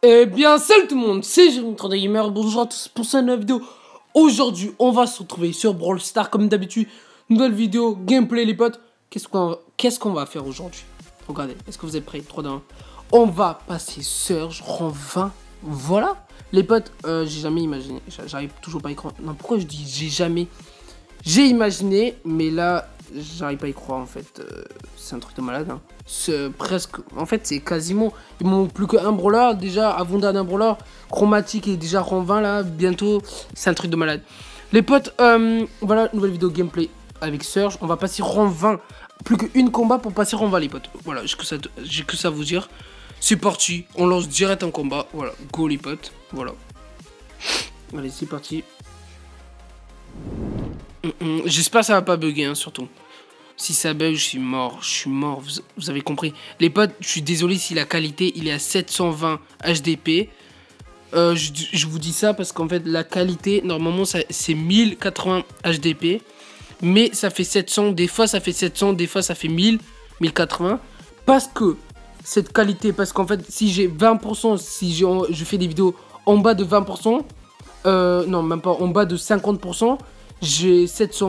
Eh bien, salut tout le monde, c'est Jérémy Gamer, bonjour à tous pour cette nouvelle vidéo. Aujourd'hui, on va se retrouver sur Brawl Stars comme d'habitude. Nouvelle vidéo, gameplay les potes. Qu'est-ce qu'on va faire aujourd'hui? Regardez, est-ce que vous êtes prêts? 3, 2, 1. On va passer Surge, rang 20. Voilà, les potes, j'ai jamais imaginé. J'arrive toujours pas à y croire. Non, pourquoi je dis j'ai jamais? J'ai imaginé, mais là, j'arrive pas à y croire en fait. C'est un truc de malade. Hein. C'est presque. En fait, c'est quasiment. Il me manque plus qu'un brawler. Déjà, avant d'un brawler. Chromatique est déjà rang 20 là. Bientôt. C'est un truc de malade. Les potes, voilà, nouvelle vidéo gameplay avec Surge. On va passer rang 20. Plus qu'une combat pour passer rang 20, les potes. Voilà, j'ai que ça à vous dire. C'est parti. On lance direct un combat. Voilà, go les potes. Voilà. Allez, c'est parti. J'espère que ça va pas bugger, hein, surtout. Si ça bug, je suis mort. Vous avez compris. Les potes, je suis désolé si la qualité, il est à 720 HDP. Je vous dis ça parce qu'en fait, la qualité, normalement, c'est 1080 HDP. Mais ça fait 700. Des fois, ça fait 700. Des fois, ça fait 1000, 1080. Parce que cette qualité, parce qu'en fait, si j'ai 20%, si je fais des vidéos en bas de 20%, non, même pas, en bas de 50%, j'ai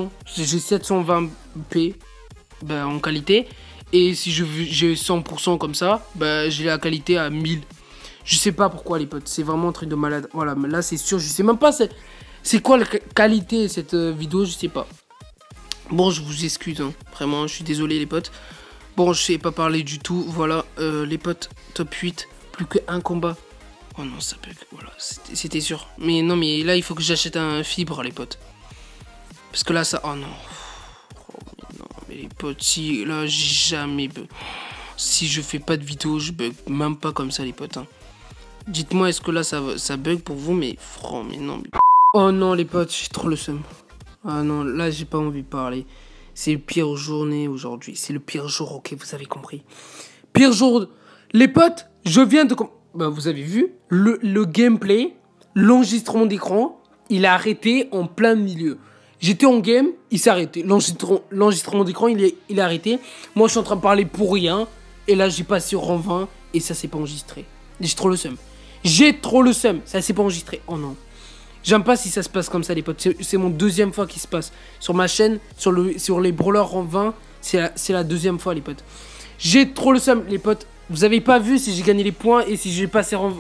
720p en qualité. Et si j'ai 100% comme ça, j'ai la qualité à 1000. Je sais pas pourquoi les potes, c'est vraiment un truc de malade. Voilà, mais là c'est sûr, je sais même pas c'est quoi la qualité de cette vidéo, je sais pas. Bon, je vous excuse, hein, vraiment, je suis désolé les potes. Bon, je sais pas parler du tout, voilà, les potes, top 8, plus qu'un combat. Oh non, ça bug, voilà, c'était sûr. Mais non, mais là il faut que j'achète un fibre les potes. Parce que là, ça... Oh non. Oh, mais non, mais les potes, si... Là, j'ai jamais bug. Si je fais pas de vidéo, je bug même pas comme ça, les potes. Hein. Dites-moi, est-ce que là, ça bug pour vous? Mais... Oh, mais non. Mais... Oh non, les potes, j'ai trop le seum. Ah non, là, j'ai pas envie de parler. C'est le pire journée aujourd'hui. C'est le pire jour, ok, vous avez compris. Pire jour... Les potes, je viens de... vous avez vu, le gameplay, l'enregistrement d'écran, il a arrêté en plein milieu. J'étais en game, il s'est arrêté. L'enregistrement d'écran, il est arrêté. Moi, je suis en train de parler pour rien. Et là, j'ai passé rang 20 et ça s'est pas enregistré. J'ai trop le seum. J'ai trop le seum. Ça s'est pas enregistré. Oh non. J'aime pas si ça se passe comme ça, les potes. C'est mon deuxième fois qu'il se passe. Sur ma chaîne, sur les brawlers rang 20, c'est la deuxième fois, les potes. J'ai trop le seum, les potes. Vous avez pas vu si j'ai gagné les points et si j'ai passé rang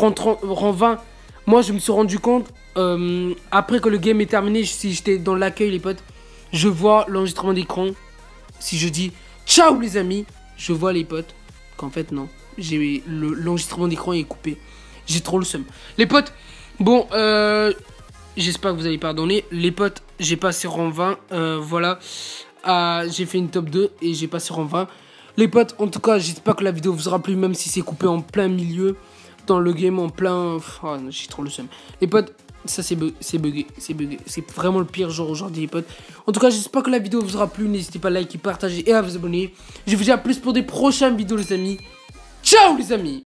20. Moi, je me suis rendu compte, après que le game est terminé, si j'étais dans l'accueil, les potes, je vois l'enregistrement d'écran. Si je dis ciao, les amis, je vois, les potes, qu'en fait, non. L'enregistrement d'écran est coupé. J'ai trop le seum. Les potes, bon, j'espère que vous allez pardonner. Les potes, j'ai passé rang 20. Voilà. J'ai fait une top 2 et j'ai passé rang 20. Les potes, en tout cas, j'espère que la vidéo vous aura plu, même si c'est coupé en plein milieu. Dans le game en plein... Oh, j'ai trop le seum. Les potes, ça c'est bugué. C'est vraiment le pire jour aujourd'hui, les potes. En tout cas, j'espère que la vidéo vous aura plu. N'hésitez pas à liker, partager et à vous abonner. Je vous dis à plus pour des prochaines vidéos, les amis. Ciao, les amis!